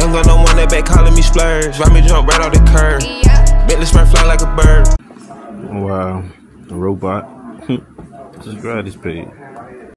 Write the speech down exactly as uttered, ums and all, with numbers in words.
Young gun, no one that back calling me splurge. Ride me jump right off the curb. Bentley sprint fly like a bird. Wow, a robot. Subscribe this page.